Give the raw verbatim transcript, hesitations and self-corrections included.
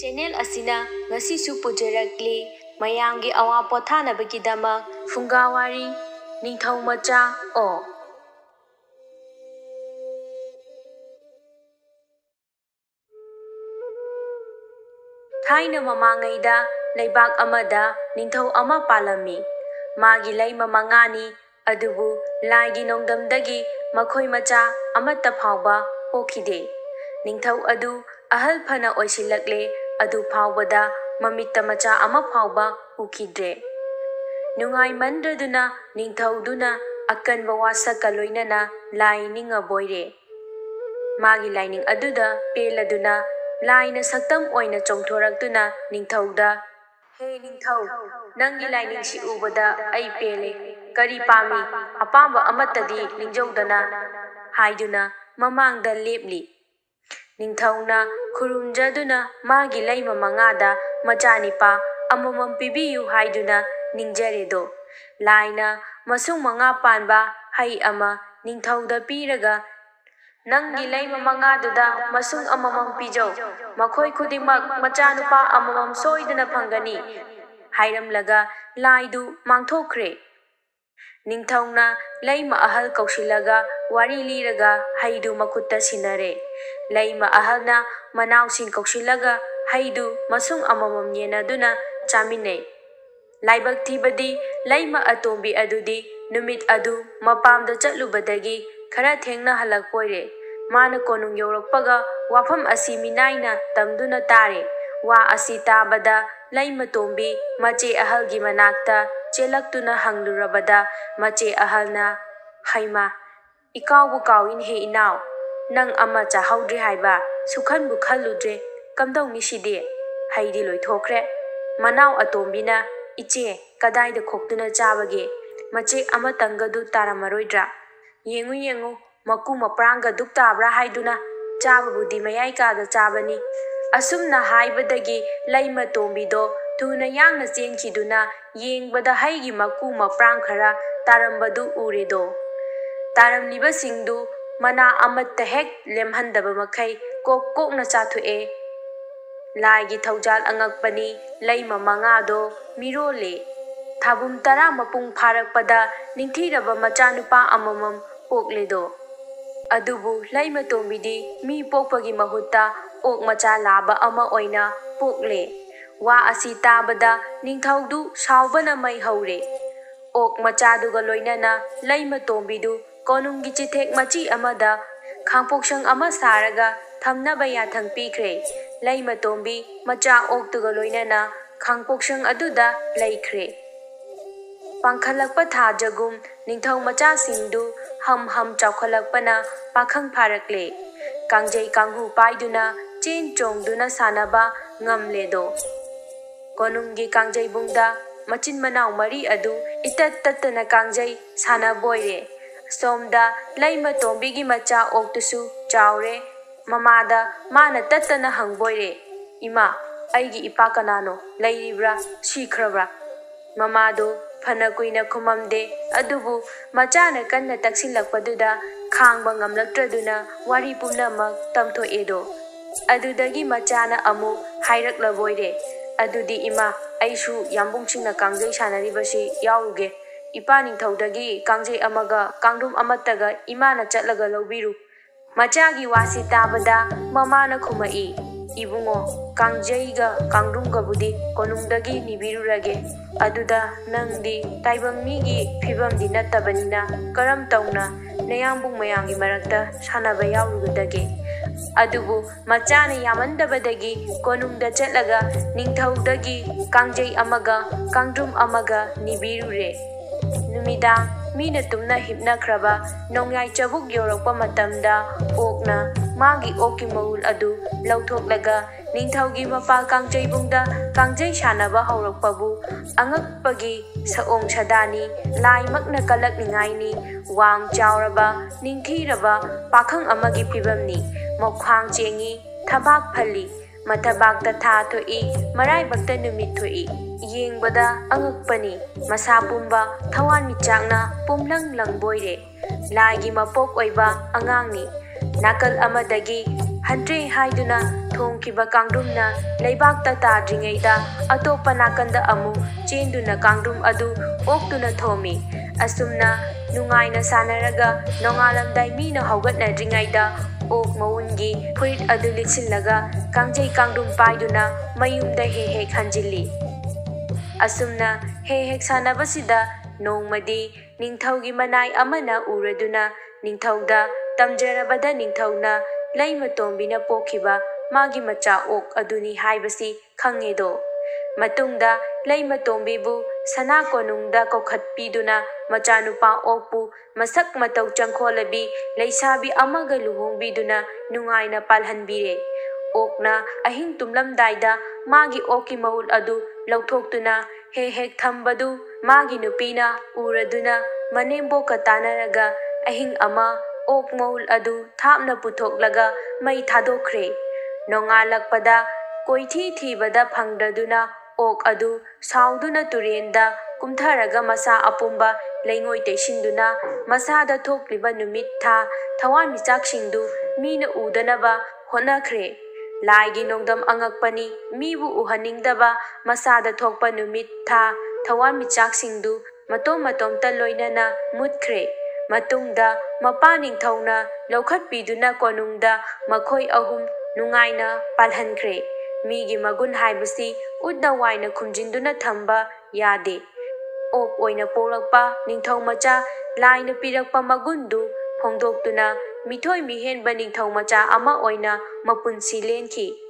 Channel ꯑꯁꯤꯅ ꯉꯁꯤꯁꯨ ꯄꯨꯖꯔꯛꯂꯤ ꯃꯌꯥꯝꯒꯤ ꯑꯋꯥ ꯄꯣꯊꯥꯅꯕꯒꯤꯗꯃꯛ ꯐꯨꯡꯒꯥꯋꯥꯔꯤ ꯅꯤꯡꯊꯧꯃꯆꯥ ꯑꯣ ꯊꯥꯏꯅ ꯃꯃꯥꯡꯉꯩꯗ ꯂꯩꯕꯥꯛ ꯑꯃꯗ ꯅꯤꯡꯊꯧ ꯑꯃ ꯄꯥꯜꯂꯝꯃꯤ꯫ ꯃꯥꯒꯤ ꯂꯩꯃ ꯃꯉꯥꯅꯤ, ꯑꯗꯨꯕꯨ ꯂꯥꯏꯒꯤ ꯅꯣꯡꯗꯝꯗꯒꯤ ꯃꯈꯣꯏ ꯃꯆꯥ ꯑꯃꯠꯇ ꯐꯥꯎꯕ ꯄꯣꯛꯈꯤꯗꯦ꯫ ꯅꯤꯡꯊꯧ ꯑꯗꯨ ꯑꯍꯜ ꯐꯅ ꯑꯣꯏꯁꯤꯜꯂꯛꯂꯦ, ꯑꯗꯨ ꯐꯥꯎꯕꯗ ꯃꯃꯤꯠꯇ ꯃꯆꯥ ꯑꯃ ꯐꯥꯎꯕ ꯎꯈꯤꯗ꯭ꯔꯦ꯫ ꯅꯨꯡꯉꯥꯏꯃꯟꯗ꯭ꯔꯗꯨꯅ ꯅꯤꯡꯊꯧꯗꯨꯅ ꯑꯀꯟꯕ ꯋꯥꯁꯛꯀ ꯂꯣꯏꯅꯅ ꯂꯥꯏ ꯅꯤꯡꯉꯕꯣꯏꯔꯦ꯫ ꯃꯥꯒꯤ ꯂꯥꯏꯅꯤꯡ ꯑꯗꯨꯗ ꯄꯦꯜꯂꯗꯨꯅ ꯂꯥꯏꯅ ꯁꯛꯇꯝ ꯑꯣꯏꯅ ꯆꯣꯡꯊꯣꯔꯛꯇꯨꯅ ꯅꯤꯡꯊꯧꯗ "ꯍꯦ ꯅꯤꯡꯊꯧ, ꯅꯪꯒꯤ ꯂꯥꯏꯅꯤꯡꯁꯤ ꯎꯕꯗ ꯑꯩ ꯄꯦꯜꯂꯦ, ꯀꯔꯤ ꯄꯥꯝꯃꯤ? ꯑꯄꯥꯝꯕ ꯑꯃꯠꯇꯗꯤ ꯅꯤꯡꯖꯧꯗꯅ" ꯍꯥꯏꯗꯨꯅ ꯃꯃꯥꯡꯗ ꯂꯦꯞꯂꯤ꯫ ꯅꯤꯡꯊꯧꯅ ꯈꯨꯔꯨꯝꯖꯗꯨꯅ ꯃꯥꯒꯤ ꯂꯩꯃ ꯃꯉꯥꯗ ꯃꯆꯥꯅꯤꯄꯥ ꯑꯃꯃꯝ ꯄꯤꯕꯤꯌꯨ ꯍꯥꯏꯗꯨꯅ ꯅꯤꯡꯖꯔꯦꯗꯣ꯫ ꯂꯥꯏꯅ ꯃꯁꯨꯡ ꯃꯉꯥ ꯄꯥꯟꯕ ꯍꯩ ꯑꯃ ꯅꯤꯡꯊꯧꯗ ꯄꯤꯔꯒ "ꯅꯪꯒꯤ ꯂꯩꯃ ꯃꯉꯥꯗꯨꯗ ꯃꯁꯨꯡ ꯑꯃꯃꯝ ꯄꯤꯖꯧ, ꯃꯈꯣꯏ ꯈꯨꯗꯤꯡꯃꯛ ꯃꯆꯥꯅꯨꯄꯥ ꯑꯃꯃꯝ ꯁꯣꯏꯗꯅ ꯐꯪꯒꯅꯤ" ꯍꯥꯏꯔꯝꯂꯒ ꯂꯥꯏꯗꯨ ꯃꯥꯡꯊꯣꯛꯈ꯭ꯔꯦ꯫ ꯅꯤꯡꯊꯧꯅ ꯂꯩꯃ ꯑꯍꯜ ꯀꯧꯁꯤꯜꯂꯒ ꯋꯥꯔꯤ ꯂꯤꯔꯒ ꯍꯩꯗꯨ ꯃꯈꯨꯠꯇ ꯁꯤꯟꯅꯔꯦ꯫ ꯂꯩꯃ ꯑꯍꯜꯅ ꯃꯅꯥꯎꯁꯤꯡ ꯀꯧꯁꯤꯜꯂꯒ ꯍꯩꯗꯨ ꯃꯁꯨꯡ ꯑꯃꯃꯝ ꯌꯦꯟꯅꯗꯨꯅ ꯆꯥꯃꯤꯟꯅꯩ꯫ ꯂꯥꯏꯕꯛ ꯊꯤꯕꯗꯤ ꯂꯩꯃ ꯑꯇꯣꯝꯕꯤ ꯑꯗꯨꯗꯤ ꯅꯨꯃꯤꯠ ꯑꯗꯨ ꯃꯄꯥꯝꯗ ꯆꯠꯂꯨꯕꯗꯒꯤ ꯈꯔ ꯊꯦꯡꯅ ꯍꯜꯂꯛꯄꯣꯏꯔꯦ꯫ ꯃꯥꯅ ꯀꯣꯅꯨꯡ ꯌꯧꯔꯛꯄꯒ ꯋꯥꯐꯝ ꯑꯁꯤ ꯃꯤꯅꯥꯏꯅ ꯇꯝꯗꯨꯅ ꯇꯥꯔꯦ꯫ ꯋꯥ ꯑꯁꯤ ꯇꯥꯕꯗ ꯂꯩꯃ ꯇꯣꯝꯕꯤ ꯃꯆꯦ ꯑꯍꯜꯒꯤ ꯃꯅꯥꯛꯇ ꯆꯦꯜꯂꯛꯇꯨꯅ ꯍꯪꯂꯨꯔꯕꯗ ꯃꯆꯦ ꯑꯍꯜꯅ "ꯍꯩꯃꯥ, ꯏꯀꯥꯎꯕꯨ ꯀꯥꯎꯏꯅꯦꯍꯦ ꯏꯅꯥꯎ, ꯅꯪ ꯑꯃ ꯆꯥꯍꯧꯗ꯭ꯔꯦ ꯍꯥꯏꯕ, ꯁꯨꯛꯈꯟꯕꯨ ꯈꯜꯂꯨꯗ꯭ꯔꯦ, ꯀꯝꯗꯧꯅꯤ ꯁꯤꯗꯤ? ꯍꯩꯗꯤ ꯂꯣꯏꯊꯣꯛꯈ꯭ꯔꯦ"꯫ ꯃꯅꯥꯎ ꯑꯇꯣꯝꯕꯤꯅ "ꯏꯆꯦ, ꯀꯗꯥꯏꯗ ꯈꯣꯛꯇꯨꯅ ꯆꯥꯕꯒꯦ? ꯃꯆꯦꯛ ꯑꯃꯇꯪꯒꯗꯨ ꯇꯥꯔꯝꯃꯔꯣꯏꯗ꯭ꯔꯥ? ꯌꯦꯡꯉꯨ ꯌꯦꯡꯉꯨ, ꯃꯀꯨ ꯃꯄ꯭ꯔꯥꯡꯒ ꯗꯨꯛ ꯇꯥꯕ꯭ꯔꯥ ꯍꯥꯏꯗꯨꯅ, ꯆꯥꯕꯕꯨꯗꯤ ꯃꯌꯥꯏ ꯀꯥꯗ ꯆꯥꯕꯅꯤ"꯫ ꯑꯁꯨꯝꯅ ꯍꯥꯏꯕꯗꯒꯤ ꯂꯩꯃ ꯇꯣꯝꯕꯤꯗꯣ ꯊꯨꯅ ꯌꯥꯡꯅ ꯆꯦꯟꯈꯤꯗꯨꯅ ꯌꯦꯡꯕꯗ ꯍꯩꯒꯤ ꯃꯀꯨ ꯃꯄ꯭ꯔꯥꯡ ꯈꯔ ꯇꯥꯔꯝꯕꯗꯨ ꯎꯔꯦꯗꯣ꯫ ꯇꯥꯔꯝꯂꯤꯕꯁꯤꯡꯗꯨ ꯃꯅꯥ ꯑꯃꯠꯇ ꯍꯦꯛ ꯂꯦꯝꯍꯟꯗꯕ ꯃꯈꯩ ꯀꯣꯛ ꯀꯣꯛꯅ ꯆꯥꯊꯣꯛꯑꯦ꯫ ꯂꯥꯏꯒꯤ ꯊꯧꯖꯥꯜ ꯑꯉꯛꯄꯅꯤ, ꯂꯩꯃ ꯃꯉꯥꯗꯣ ꯃꯤꯔꯣꯜꯂꯦ꯫ ꯊꯥꯕꯨꯝ ꯇꯔꯥ ꯃꯄꯨꯡ ꯐꯥꯔꯛꯄꯗ ꯅꯤꯡꯊꯤꯔꯕ ꯃꯆꯥꯅꯨꯄꯥ ꯑꯃꯃꯝ ꯄꯣꯛꯂꯦꯗꯣ꯫ ꯑꯗꯨꯕꯨ ꯂꯩꯃ ꯇꯣꯝꯕꯤꯗꯤ ꯃꯤ ꯄꯣꯛꯄꯒꯤ ꯃꯍꯨꯠꯇ ꯑꯣꯛ ꯃꯆꯥ ꯂꯥꯕ ꯑꯃ ꯑꯣꯏꯅ ꯄꯣꯛꯂꯦ꯫ ꯋꯥ ꯑꯁꯤ ꯇꯥꯕꯗ ꯅꯤꯡꯊꯧꯗꯨ ꯁꯥꯎꯕꯅ ꯃꯩ ꯍꯧꯔꯦ꯫ ꯑꯣꯛ ꯃꯆꯥꯗꯨꯒ ꯂꯣꯏꯅꯅ ꯂꯩꯃ ꯇꯣꯝꯕꯤꯗꯨ ꯀꯣꯅꯨꯡꯒꯤ ꯆꯤꯊꯦꯛ ꯃꯆꯤ ꯑꯃꯗ ꯈꯥꯡꯄꯣꯛꯁꯪ ꯑꯃ ꯁꯥꯔꯒ ꯊꯝꯅꯕ ꯌꯥꯊꯪ ꯄꯤꯈ꯭ꯔꯦ꯫ ꯂꯩꯃ ꯇꯣꯝꯕꯤ ꯃꯆꯥ ꯑꯣꯛꯇꯨꯒ ꯂꯣꯏꯅꯅ ꯈꯥꯡꯄꯣꯛꯁꯪ ꯑꯗꯨꯗ ꯂꯩꯈ꯭ꯔꯦ꯫ ꯄꯥꯡꯈꯠꯂꯛꯄ ꯊꯥꯖꯒꯨꯝ ꯅꯤꯡꯊꯧ ꯃꯆꯥꯁꯤꯡꯗꯨ ꯍꯝ ꯍꯝ ꯆꯥꯎꯈꯠꯂꯛꯄꯅ ꯄꯥꯈꯪ ꯐꯥꯔꯛꯂꯦ꯫ ꯀꯥꯡꯖꯩ ꯀꯥꯡꯍꯨ ꯄꯥꯏꯗꯨꯅ ꯆꯦꯟ ꯆꯣꯡꯗꯨꯅ ꯁꯥꯟꯅꯕ ꯉꯝꯂꯦꯗꯣ꯫ ꯀꯣꯅꯨꯡꯒꯤ ꯀꯥꯡꯖꯩꯕꯨꯡꯗ ꯃꯆꯤꯟ ꯃꯅꯥꯎ ꯃꯔꯤ ꯑꯗꯨ ꯏꯇꯠ ꯇꯠꯇꯅ ꯀꯥꯡꯖꯩ ꯁꯥꯟꯅꯕꯣꯏꯔꯦ꯫ ꯁꯣꯝꯗ ꯂꯩꯃ ꯇꯣꯝꯕꯤꯒꯤ ꯃꯆꯥ ꯑꯣꯛꯇꯨꯁꯨ ꯆꯥꯎꯔꯦ꯫ ꯃꯃꯥꯗ ꯃꯥꯅ ꯇꯠꯇꯅ ꯍꯪꯕꯣꯏꯔꯦ, "ꯏꯃꯥ, ꯑꯩꯒꯤ ꯏꯄꯥ ꯀꯅꯥꯅꯣ? ꯂꯩꯔꯤꯕ꯭ꯔꯥ, ꯁꯤꯈ꯭ꯔꯕ꯭ꯔꯥ"꯫ ꯃꯃꯥꯗꯨ ꯐꯅ ꯀꯨꯏꯅ ꯈꯨꯃꯝꯗꯦ, ꯑꯗꯨꯕꯨ ꯃꯆꯥꯅ ꯀꯟꯅ ꯇꯛꯁꯤꯜꯂꯛꯄꯗꯨꯗ ꯈꯥꯡꯕ ꯉꯝꯂꯛꯇ꯭ꯔꯗꯨꯅ ꯋꯥꯔꯤ ꯄꯨꯝꯅꯃꯛ ꯇꯝꯊꯣꯛꯑꯦꯗꯣ꯫ ꯑꯗꯨꯗꯒꯤ ꯃꯆꯥꯅ ꯑꯃꯨꯛ ꯍꯥꯏꯔꯛꯂꯕꯣꯏꯔꯦ, "ꯑꯗꯨꯗꯤ ꯏꯃꯥ, ꯑꯩꯁꯨ ꯌꯥꯝꯕꯨꯡꯁꯤꯡꯅ ꯀꯥꯡꯖꯩ ꯁꯥꯟꯅꯔꯤꯕꯁꯤ ꯌꯥꯎꯔꯨꯒꯦ꯫ ꯏꯄꯥ ꯅꯤꯡꯊꯧꯗꯒꯤ ꯀꯥꯡꯖꯩ ꯑꯃꯒ ꯀꯥꯡꯗ꯭ꯔꯨꯝ ꯑꯃꯠꯇꯒ ꯏꯃꯥꯅ ꯆꯠꯂꯒ ꯂꯧꯕꯤꯔꯨ"꯫ ꯃꯆꯥꯒꯤ ꯋꯥꯁꯤ ꯇꯥꯕꯗ ꯃꯃꯥꯅ ꯈꯨꯃꯛꯏ, "ꯏꯕꯨꯡꯉꯣ, ꯀꯥꯡꯖꯩꯒ ꯀꯥꯡꯗ꯭ꯔꯨꯝꯒꯕꯨꯗꯤ ꯀꯣꯅꯨꯡꯗꯒꯤ ꯅꯤꯕꯤꯔꯨꯔꯒꯦ, ꯑꯗꯨꯗ ꯅꯪꯗꯤ ꯇꯥꯏꯕꯪ ꯃꯤꯒꯤ ꯐꯤꯕꯝꯗꯤ ꯅꯠꯇꯕꯅꯤꯅ ꯀꯔꯝ ꯇꯧꯅ ꯅꯌꯥꯝꯕꯨꯡ ꯃꯌꯥꯝꯒꯤ ꯃꯔꯛꯇ ꯁꯥꯟꯅꯕ ꯌꯥꯎꯔꯨꯒꯗꯒꯦ"꯫ ꯑꯗꯨꯕꯨ ꯃꯆꯥꯅ ꯌꯥꯃꯟꯗꯕꯗꯒꯤ ꯀꯣꯅꯨꯡꯗ ꯆꯠꯂꯒ ꯅꯤꯡꯊꯧꯗꯒꯤ ꯀꯥꯡꯖꯩ ꯑꯃꯒ ꯀꯥꯡꯗ꯭ꯔꯨꯝ ꯑꯃꯒ ꯅꯤꯕꯤꯔꯨꯔꯦ꯫ ꯅꯨꯃꯤꯗꯥꯡ ꯃꯤꯅ ꯇꯨꯝꯅ ꯍꯤꯞꯅꯈ꯭ꯔꯕ ꯅꯣꯡꯌꯥꯏ ꯆꯕꯨꯛ ꯌꯧꯔꯛꯄ ꯃꯇꯝꯗ ꯑꯣꯛꯅ ꯃꯥꯒꯤ ꯑꯣꯛꯀꯤ ꯃꯎꯜ ꯑꯗꯨ ꯂꯧꯊꯣꯛꯂꯒ ꯅꯤꯡꯊꯧꯒꯤ ꯃꯄꯥꯜ ꯀꯥꯡꯖꯩꯕꯨꯡꯗ ꯀꯥꯡꯖꯩ ꯁꯥꯟꯅꯕ ꯍꯧꯔꯛꯄꯕꯨ ꯑꯉꯛꯄꯒꯤ ꯁꯑꯣꯡ ꯁꯥꯗꯥꯅꯤ, ꯂꯥꯏꯃꯛꯅ ꯀꯜꯂꯛꯅꯤꯡꯉꯥꯏꯅꯤ, ꯋꯥꯡ ꯆꯥꯎꯔꯕ ꯅꯤꯡꯊꯤꯔꯕ ꯄꯥꯈꯪ ꯑꯃꯒꯤ ꯐꯤꯕꯝꯅꯤ꯫ ꯃꯈ꯭ꯋꯥꯡ ꯆꯦꯡꯉꯤ, ꯊꯕꯥꯛ ꯐꯜꯂꯤ, ꯃꯊꯕꯥꯛꯇ ꯊꯥ ꯊꯣꯛꯏ, ꯃꯔꯥꯏꯕꯛꯇ ꯅꯨꯃꯤꯠ ꯊꯣꯛꯏ꯫ ꯌꯦꯡꯕꯗ ꯑꯉꯛꯄꯅꯤ, ꯃꯁꯥ ꯄꯨꯝꯕ ꯊꯋꯥꯟꯃꯤꯆꯥꯛꯅ ꯄꯨꯝꯂꯪ ꯂꯪꯕꯣꯏꯔꯦ꯫ ꯂꯥꯏꯒꯤ ꯃꯄꯣꯛ ꯑꯣꯏꯕ ꯑꯉꯥꯡꯅꯤ꯫ ꯅꯥꯀꯜ ꯑꯃꯗꯒꯤ ꯍꯟꯗ꯭ꯔꯦ ꯍꯥꯏꯗꯨꯅ ꯊꯣꯡꯈꯤꯕ ꯀꯥꯡꯗ꯭ꯔꯨꯝꯅ ꯂꯩꯕꯥꯛꯇ ꯇꯥꯗ꯭ꯔꯤꯉꯩꯗ ꯑꯇꯣꯞꯄ ꯅꯥꯀꯟꯗ ꯑꯃꯨꯛ ꯆꯦꯟꯗꯨꯅ ꯀꯥꯡꯗ꯭ꯔꯨꯝ ꯑꯗꯨ ꯑꯣꯛꯇꯨꯅ ꯊꯣꯝꯃꯤ꯫ ꯑꯁꯨꯝꯅ ꯅꯨꯡꯉꯥꯏꯅ ꯁꯥꯟꯅꯔꯒ ꯅꯣꯡꯉꯥꯜꯂꯝꯗꯥꯏ ꯃꯤꯅ ꯍꯧꯒꯠꯅꯗ꯭ꯔꯤꯉꯩꯗ ꯑꯣꯛ ꯃꯋꯨꯟꯒꯤ ꯐꯨꯔꯤꯠ ꯑꯗꯨ ꯂꯤꯠꯁꯤꯜꯂꯒ ꯀꯥꯡꯖꯩ ꯀꯥꯡꯗ꯭ꯔꯨꯝ ꯄꯥꯏꯗꯨꯅ ꯃꯌꯨꯝꯗ ꯍꯦꯛ ꯍꯦꯛ ꯍꯟꯖꯤꯜꯂꯤ꯫ ꯑꯁꯨꯝꯅ ꯍꯦꯛ ꯍꯦꯛ ꯁꯥꯟꯅꯕꯁꯤꯗ ꯅꯣꯡꯃꯗꯤ ꯅꯤꯡꯊꯧꯒꯤ ꯃꯅꯥꯏ ꯑꯃꯅ ꯎꯔꯗꯨꯅ ꯅꯤꯡꯊꯧꯗ ꯇꯝꯖꯔꯕꯗ ꯅꯤꯡꯊꯧꯅ ꯂꯩꯃꯇꯣꯝꯕꯤꯅ ꯄꯣꯛꯈꯤꯕ ꯃꯥꯒꯤ ꯃꯆꯥ ꯑꯣꯛ ꯑꯗꯨꯅꯤ ꯍꯥꯏꯕꯁꯤ ꯈꯪꯉꯦꯗꯣ꯫ ꯃꯇꯨꯡꯗ ꯂꯩꯃꯇꯣꯝꯕꯤꯕꯨ ꯁꯅꯥ ꯀꯣꯅꯨꯡꯗ ꯀꯧꯈꯠꯄꯤꯗꯨꯅ ꯃꯆꯥꯅꯨꯄꯥ ꯑꯣꯛꯄꯨ ꯃꯁꯛ ꯃꯇꯧ ꯆꯪꯈꯣꯜꯂꯕꯤ ꯂꯩꯁꯥꯕꯤ ꯑꯃꯒ ꯂꯨꯍꯣꯡꯕꯤꯗꯨꯅ ꯅꯨꯡꯉꯥꯏꯅ ꯄꯥꯜꯍꯟꯕꯤꯔꯦ꯫ ꯑꯣꯛꯅ ꯑꯍꯤꯡ ꯇꯨꯝꯂꯝꯗꯥꯏꯗ ꯃꯥꯒꯤ ꯑꯣꯛꯀꯤ ꯃꯍꯨꯠ ꯑꯗꯨ ꯂꯧꯊꯣꯛꯇꯨꯅ ꯍꯦꯛ ꯍꯦꯛ ꯊꯝꯕꯗꯨ ꯃꯥꯒꯤ ꯅꯨꯄꯤꯅ ꯎꯔꯗꯨꯅ ꯃꯅꯦꯝꯕꯣꯛꯀ ꯇꯥꯟꯅꯔꯒ ꯑꯍꯤꯡ ꯑꯃ ꯑꯣꯛ ꯃꯍꯨꯠ ꯑꯗꯨ ꯊꯥꯞꯅ ꯄꯨꯊꯣꯛꯂꯒ ꯃꯩ ꯊꯥꯗꯣꯛꯈ꯭ꯔꯦ꯫ ꯅꯣꯡꯉꯥꯜꯂꯛꯄꯗ ꯀꯣꯏꯊꯤ ꯊꯤꯕꯗ ꯐꯪꯗ꯭ꯔꯗꯨꯅ ꯑꯣꯛ ꯑꯗꯨ ꯁꯥꯎꯗꯨꯅ ꯇꯨꯔꯦꯟꯗ ꯀꯨꯝꯊꯔꯒ ꯃꯁꯥ ꯑꯄꯨꯝꯕ ꯂꯩꯉꯣꯏ ꯇꯩꯁꯤꯟꯗꯨꯅ ꯃꯁꯥꯗ ꯊꯣꯛꯂꯤꯕ ꯅꯨꯃꯤꯠ ꯊꯥ ꯊꯋꯥꯟꯃꯤꯆꯥꯛꯁꯤꯡꯗꯨ ꯃꯤꯅ ꯎꯗꯅꯕ ꯍꯣꯠꯅꯈ꯭ꯔꯦ꯫ ꯂꯥꯏꯒꯤ ꯅꯣꯡꯗꯝ ꯑꯉꯛꯄꯅꯤ, ꯃꯤꯕꯨ ꯎꯍꯟꯅꯤꯡꯗꯕ ꯃꯁꯥꯗ ꯊꯣꯛꯄ ꯅꯨꯃꯤꯠ ꯊꯥ ꯊꯋꯥꯟꯃꯤꯆꯥꯛꯁꯤꯡꯗꯨ ꯃꯇꯣꯝ ꯃꯇꯣꯝꯇ ꯂꯣꯏꯅꯅ ꯃꯨꯠꯈ꯭ꯔꯦ꯫ ꯃꯇꯨꯡꯗ ꯃꯄꯥ ꯅꯤꯡꯊꯧꯅ ꯂꯧꯈꯠꯄꯤꯗꯨꯅ ꯀꯣꯅꯨꯡꯗ ꯃꯈꯣꯏ ꯑꯍꯨꯝ ꯅꯨꯡꯉꯥꯏꯅ ꯄꯥꯜꯍꯟꯈ꯭ꯔꯦ꯫ ꯃꯤꯒꯤ ꯃꯒꯨꯟ ꯍꯥꯏꯕꯁꯤ ꯎꯠꯅ ꯋꯥꯏꯅ ꯈꯨꯝꯖꯤꯟꯗꯨꯅ ꯊꯝꯕ ꯌꯥꯗꯦ꯫ ꯑꯣꯛ ꯑꯣꯏꯅ ꯄꯣꯛꯂꯛꯄ ꯅꯤꯡꯊꯧꯃꯆꯥ ꯂꯥꯏꯅ ꯄꯤꯔꯛꯄ ꯃꯒꯨꯟꯗꯨ ꯐꯣꯡꯗꯣꯛꯇꯨꯅ ꯃꯤꯊꯣꯏ ꯃꯤꯍꯦꯟꯕ ꯅꯤꯡꯊꯧꯃꯆꯥ ꯑꯃ ꯑꯣꯏꯅ ꯃꯄꯨꯟꯁꯤ ꯂꯦꯟꯈꯤ꯫